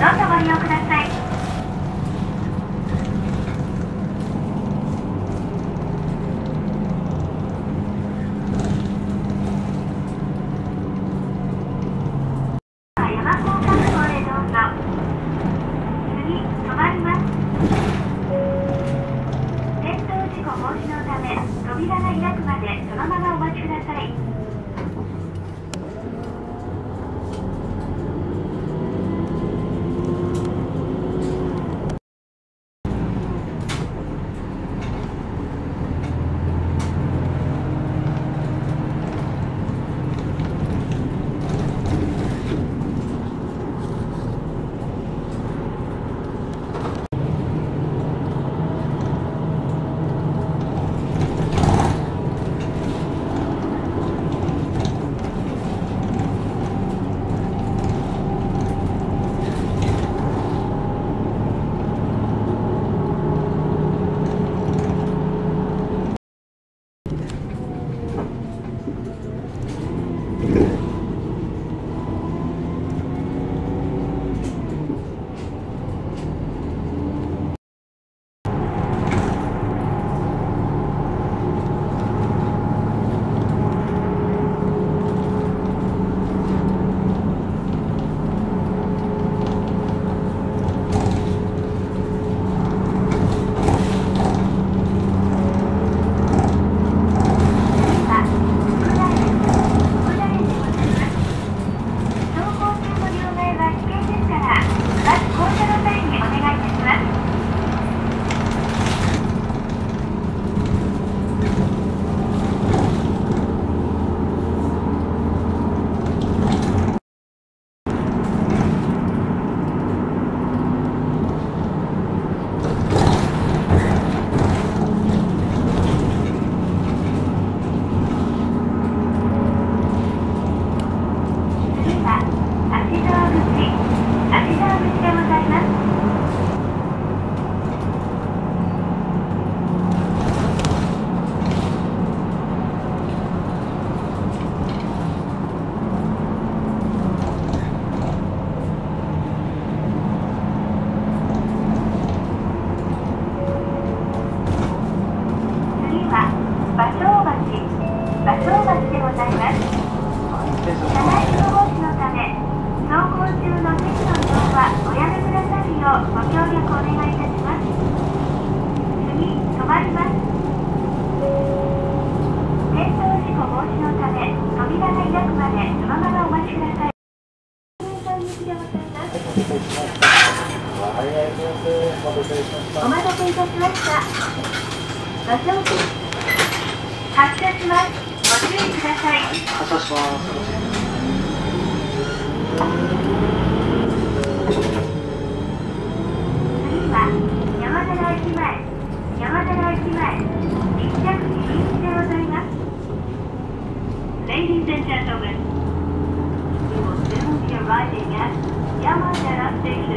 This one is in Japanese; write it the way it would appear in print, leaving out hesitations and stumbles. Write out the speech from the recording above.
ご利用ください。山高速道へどうぞ。次、止まります。転倒事故防止のため、扉が開くまでそのままお待ちください。お待たせいたしました。場所発車します。ご注意ください。 発車します。 次は山寺駅前。山寺駅前。一着禁止でございます。Ladies and gentlemen, we will soon be arriving at Yamadera Station.